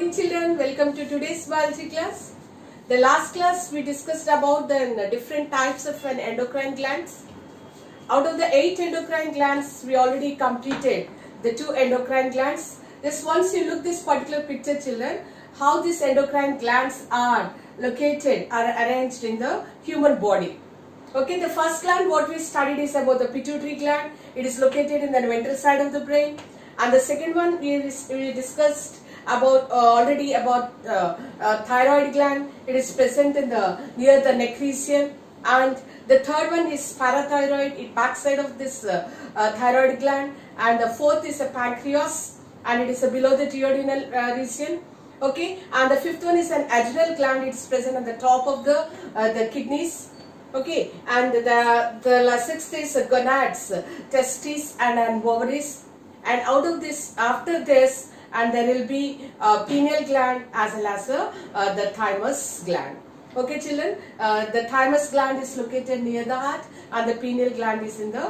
morning children, welcome to today's biology class. The last class we discussed about the different types of endocrine glands. Out of the 8 endocrine glands, we already completed the 2 endocrine glands. Just once you look this particular picture children, how these endocrine glands are located, are arranged in the human body. Okay, the first gland what we studied is about the pituitary gland. It is located in the ventral side of the brain. And the second one we discussed about already about thyroid gland. It is present in the near the neck region. And the third one is parathyroid, it backside of this thyroid gland. And the fourth is a pancreas, and it is below the duodenal region. Okay, and the fifth one is an adrenal gland. It is present on the top of the kidneys. Okay, and the sixth is gonads, testes and ovaries. And out of this, after this, and there will be pineal gland as well as the thymus gland. Okay children, the thymus gland is located near the heart and the pineal gland is in the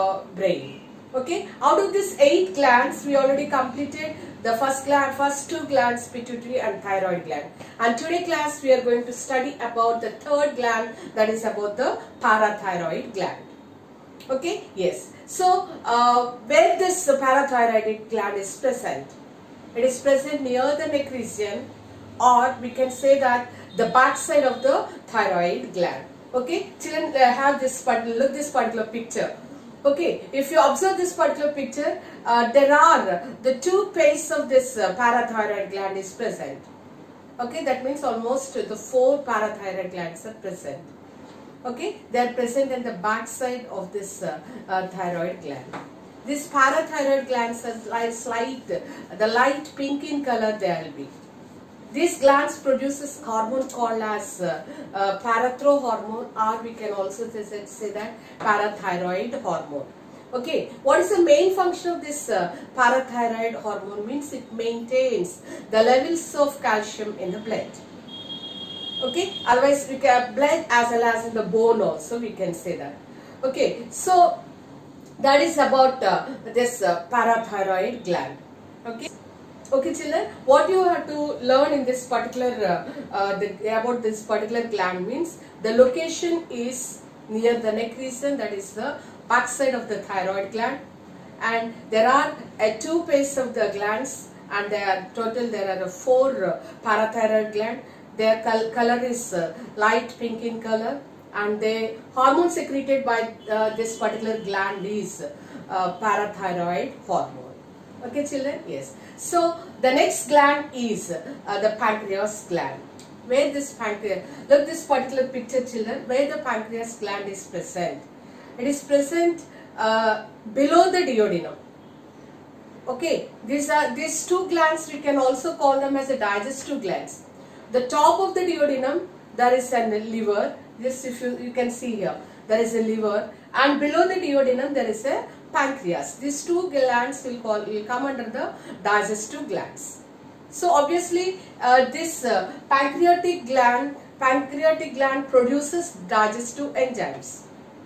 brain. Okay, out of these 8 glands, we already completed the first 2 glands, pituitary and thyroid gland. And today class we are going to study about the third gland, that is about the parathyroid gland. Okay, yes. So, where this parathyroid gland is present? It is present near the neck region, or we can say that the back side of the thyroid gland. Okay, children have this look this particular picture. Okay, if you observe this particular picture, there are the 2 pairs of this parathyroid gland is present. Okay, that means almost the 4 parathyroid glands are present. Okay, they are present in the back side of this thyroid gland. These parathyroid glands are the light pink in color they will be. These glands produces hormone called as parathormone, or we can also say that parathyroid hormone. Okay, what is the main function of this parathyroid hormone? Means it maintains the levels of calcium in the blood. Okay, otherwise we can blood as well as in the bone also we can say that. Okay, so that is about this parathyroid gland. Okay. Okay children, what you have to learn in this particular about this particular gland means the location is near the neck region, that is the back side of the thyroid gland, and there are 2 pairs of the glands, and there are 4 parathyroid gland. Their color is light pink in color, and the hormone secreted by this particular gland is parathyroid hormone. Okay children, yes. So the next gland is the pancreas gland. Where this pancreas, look this particular picture children, where the pancreas gland is present. It is present below the duodenum. Okay, these 2 glands, we can also call them as the digestive glands. The top of the duodenum, there is a liver. Just if you can see here, there is a liver, and below the duodenum there is a pancreas. These 2 glands will come under the digestive glands. So obviously this pancreatic gland produces digestive enzymes,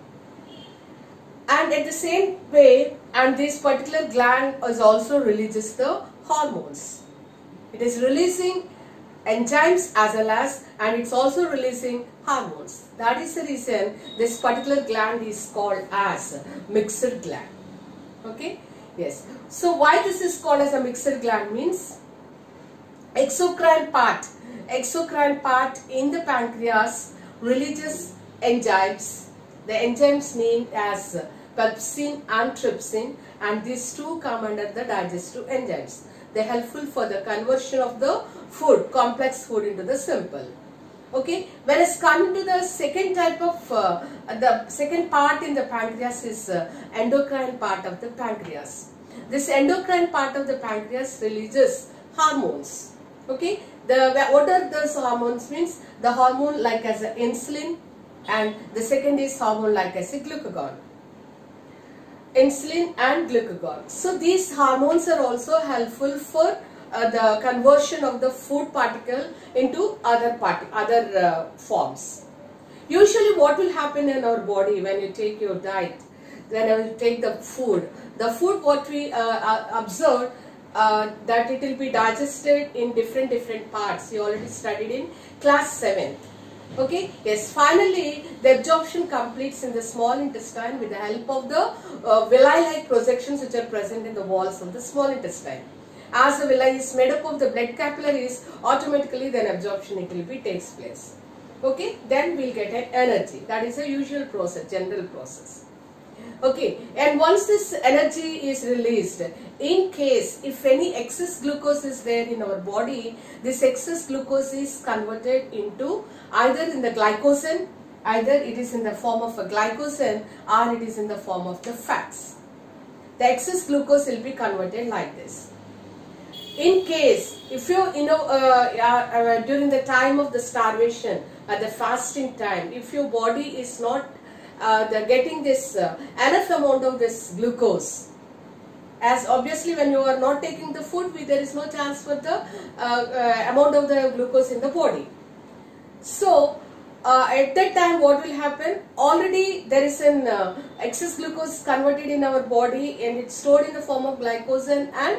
and at the same way, and this particular gland is also releases the hormones. It is releasing enzymes as well as, and it's also releasing hormones. That is the reason this particular gland is called as mixed gland. Okay, yes. So why this is called as a mixed gland means exocrine part in the pancreas releases enzymes. The enzymes named as pepsin and trypsin, and these 2 come under the digestive enzymes. They are helpful for the conversion of the food, complex food, into the simple. Okay, whereas coming to the second type of the second part in the pancreas is endocrine part of the pancreas. This endocrine part of the pancreas releases hormones. Okay, what are those hormones means? The hormone like as a insulin, and the second is hormone like as a glucagon. Insulin and glucagon. So these hormones are also helpful for the conversion of the food particle into other forms. Usually what will happen in our body when you take your diet, when you take the food what we observe, that it will be digested in different parts. You already studied in class 7. Okay, yes, finally the absorption completes in the small intestine with the help of the villi-like projections which are present in the walls of the small intestine. As the villi is made up of the blood capillaries, automatically then absorption it will be takes place. Okay, then we'll get an energy. That is a usual process, general process. Okay, and once this energy is released, in case if any excess glucose is there in our body, this excess glucose is converted into either in the glycogen, either it is in the form of a glycogen or it is in the form of the fats. The excess glucose will be converted like this. In case if you during the time of the starvation, at the fasting time, if your body is not getting this enough amount of this glucose, as obviously when you are not taking the food, there is no chance for the amount of the glucose in the body. So at that time what will happen? Already there is an excess glucose converted in our body and it's stored in the form of glycogen and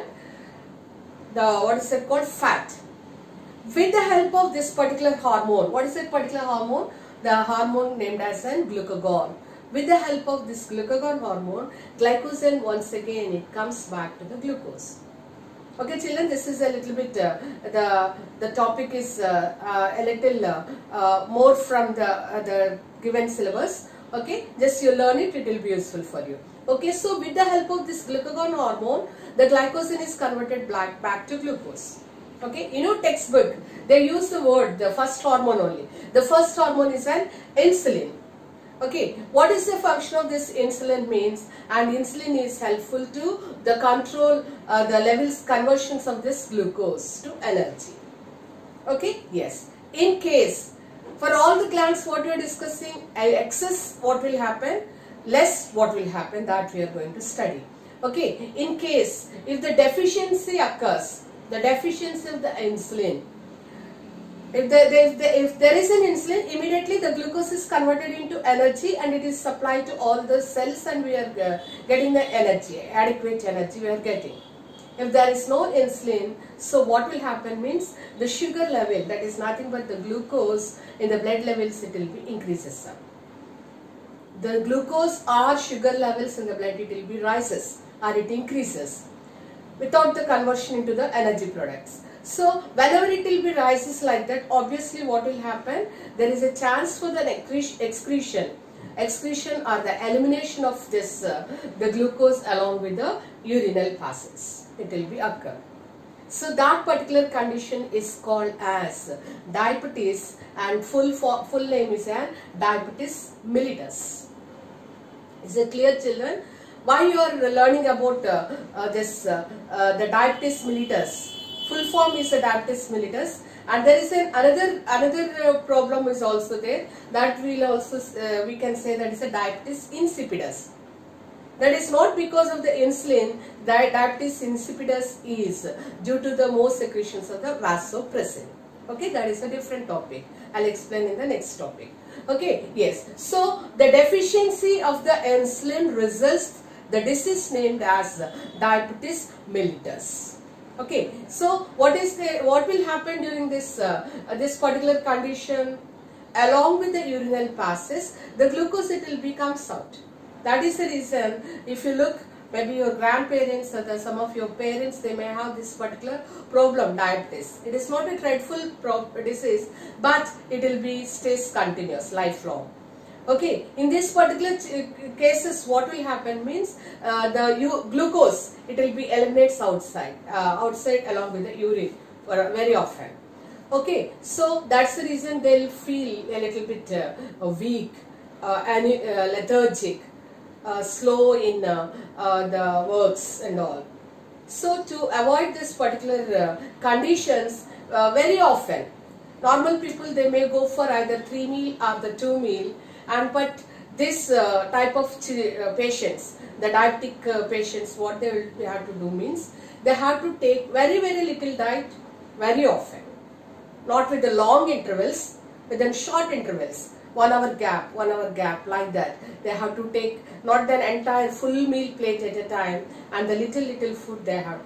the fat. With the help of this particular hormone, what is that particular hormone? The hormone named as an glucagon. With the help of this glucagon hormone, glycogen once again it comes back to the glucose. Okay children, this is a little bit, the topic is a little more from the given syllabus. Okay, just you learn it, it will be useful for you. Okay, so with the help of this glucagon hormone, the glycogen is converted back to glucose. Okay, in your textbook, they use the word, the first hormone only. The first hormone is an insulin. Okay, what is the function of this insulin means? And insulin is helpful to the control the levels conversions of this glucose to energy. Okay, yes. In case, for all the glands what we are discussing, excess what will happen, less what will happen, that we are going to study. Okay, in case if the deficiency occurs, the deficiency of the insulin, if there is an insulin, immediately the glucose is converted into energy and it is supplied to all the cells and we are getting the energy, adequate energy we are getting. If there is no insulin, so what will happen means the sugar level, that is nothing but the glucose in the blood levels, it will be increases up. The glucose or sugar levels in the blood, it will be rises or it increases without the conversion into the energy products. So whenever it will be rises like that, obviously what will happen, there is a chance for the excretion or the elimination of this the glucose along with the urinal passes. It will be occur. So that particular condition is called as diabetes, and full name is diabetes mellitus. Is it clear children? Why you are learning about the diabetes mellitus? Full form is a diabetes mellitus, and there is another problem is also there, that will also we can say that is a diabetes insipidus. That is not because of the insulin. That diabetes insipidus is due to the more secretions of the vasopressin. Okay, that is a different topic. I'll explain in the next topic. Okay, yes. So the deficiency of the insulin results the disease named as diabetes mellitus. Okay, so what will happen during this this particular condition? Along with the urinal passes, the glucose it will comes out. That is the reason, if you look, maybe your grandparents or some of your parents, they may have this particular problem, diabetes. It is not a dreadful disease, but it will be stays continuous, lifelong. Okay, in this particular cases, what will happen means the glucose, it will be eliminates outside along with the urine very often. Okay, so that's the reason they'll feel a little bit weak, lethargic, slow in the works and all. So to avoid this particular conditions, very often normal people, they may go for either 3 meal or the 2 meal, but this type of patients, the diabetic patients, what they will have to do means they have to take very little diet very often, not with the long intervals, within short intervals. 1 hour gap, like that. They have to take not the entire full meal plate at a time, and the little food they have to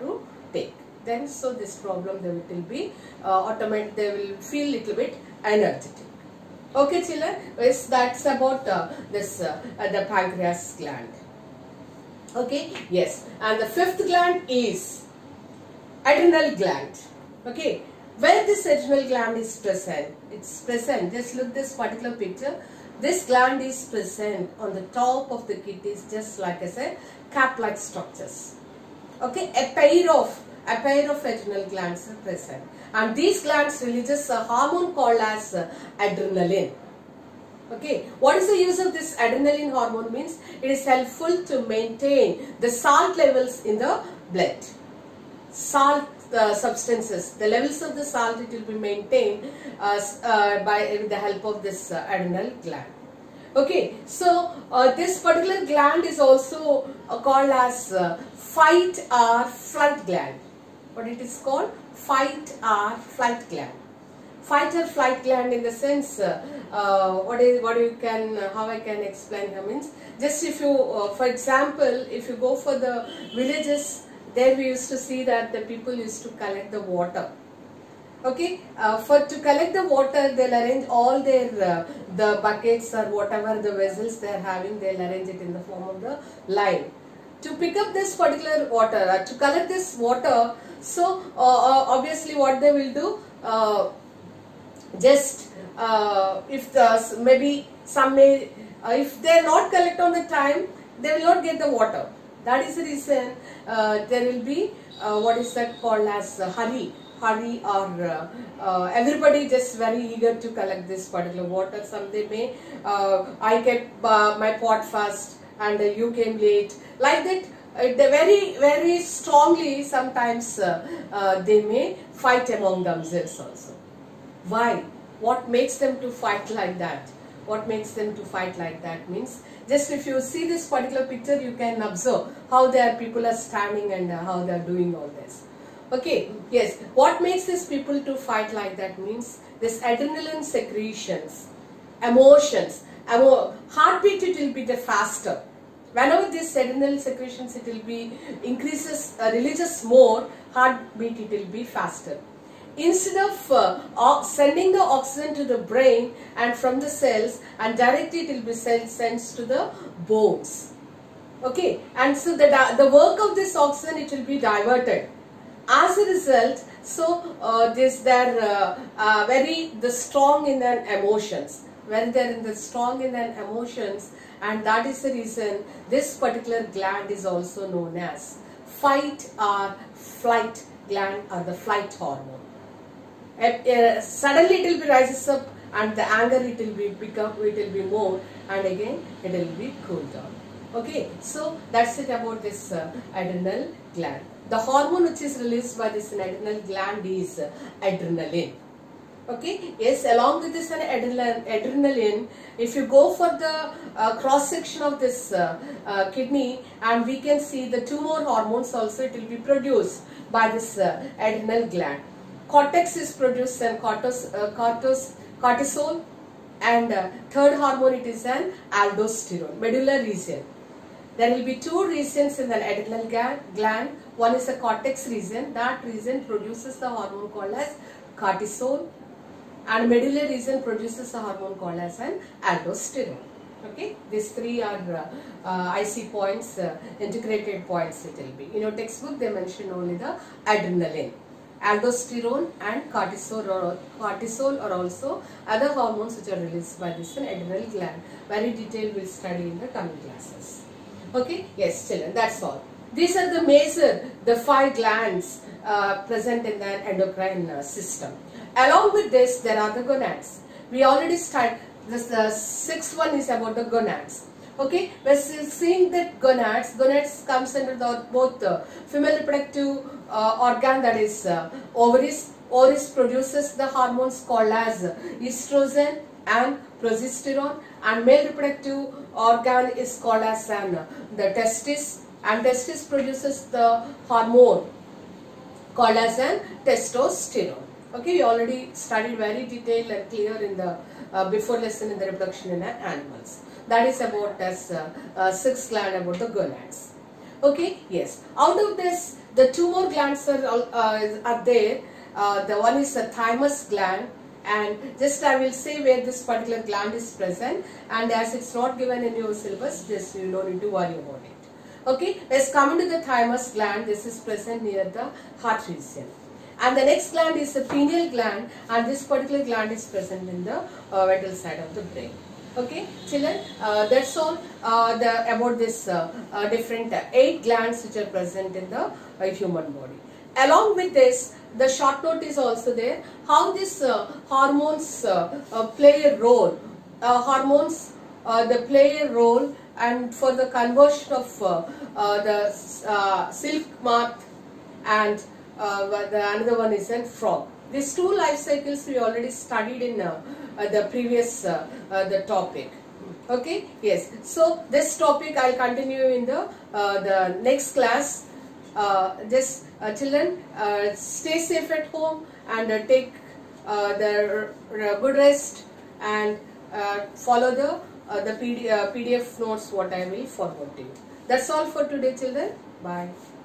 take. Then so this problem they will be automatic. They will feel little bit energetic. Okay, children. Yes, that's about the pancreas gland. Okay. Yes. And the fifth gland is adrenal gland. Okay. Where this adrenal gland is present? It's present. Just look this particular picture. This gland is present on the top of the kidneys, just like I said, cap-like structures. Okay, a pair of adrenal glands are present, and these glands releases a hormone called as adrenaline. Okay, what is the use of this adrenaline hormone? Means it is helpful to maintain the salt levels in the blood. Salt substances, the levels of the salt, it will be maintained with the help of this adrenal gland. Okay, so this particular gland is also called as fight or flight gland. What it is called? Fight or flight gland. Fight or flight gland, in the sense, how I can explain here means, just if you, for example, if you go for the villages, there we used to see that the people used to collect the water. Okay, to collect the water, they'll arrange all their the buckets or whatever the vessels they are having. They'll arrange it in the form of the line. To pick up this particular water, to collect this water, so obviously what they will do, if they are not collect on the time, they will not get the water. That is the reason there will be what is that called as hurry, or everybody just very eager to collect this particular water. Some they may I kept my pot first and you came late, like that. They very strongly sometimes they may fight among themselves also. Why? What makes them to fight like that? What makes them to fight like that means, just if you see this particular picture, you can observe how their people are standing and how they are doing all this. Okay, yes. What makes these people to fight like that means this adrenaline secretions, emotions, heartbeat, it will be the faster. Whenever this adrenaline secretions, it will be releases more, heartbeat, it will be faster. Instead of sending the oxygen to the brain and from the cells, and directly it will be sent to the bones. Okay, and so the work of this oxygen, it will be diverted. As a result, so the strong in their emotions. When they are strong in their emotions, and that is the reason this particular gland is also known as fight or flight gland, or the flight hormone. Suddenly it will be rises up, and the anger, it will be pick up, it will be more, and again it will be cool down. Okay, so that's it about this adrenal gland. The hormone which is released by this adrenal gland is adrenaline. Okay, yes, along with this adrenaline, if you go for the cross section of this kidney, and we can see the two more hormones also, it will be produced by this adrenal gland. Cortex is produced, and cortisol, and third hormone, it is an aldosterone, medullary region. There will be two regions in the adrenal gland. One is the cortex region. That region produces the hormone called as cortisol, and medullary region produces the hormone called as an aldosterone. Okay, these three are IC points, integrated points it will be. In your textbook they mention only the adrenaline. Aldosterone and cortisol are also other hormones which are released by this adrenal gland. Very detailed we'll study in the coming classes. Okay, yes children, that's all. These are the 5 glands present in the endocrine system. Along with this, there are the gonads. We already started this. The 6th one is about the gonads. Okay, we're seeing that gonads comes under both the female reproductive organ, that is ovaries. Ovaries produces the hormones called as estrogen and progesterone, and male reproductive organ is called as the testis, and testis produces the hormone called as an testosterone. Okay, we already studied very detailed and clear in the before lesson in the reproduction in animals. That is about as 6th gland, about the gonads. Okay, yes. Out of this, The two more glands are there. The one is the thymus gland, and just I will say where this particular gland is present, and as it's not given in your syllabus, just you don't need to worry about it. Okay, let's come into the thymus gland. This is present near the heart region. And the next gland is the pineal gland, and this particular gland is present in the ventral side of the brain. Okay, children, that's all about this different 8 glands which are present in the human body. Along with this, the short note is also there. How these hormones play a role. They play a role, and for the conversion of the silk moth, and the another one is a frog. These two life cycles we already studied in the previous the topic. Okay, yes. So this topic I'll continue in the next class. Just children, stay safe at home, and take the good rest, and follow the PDF notes what I will forward to you. That's all for today, children. Bye.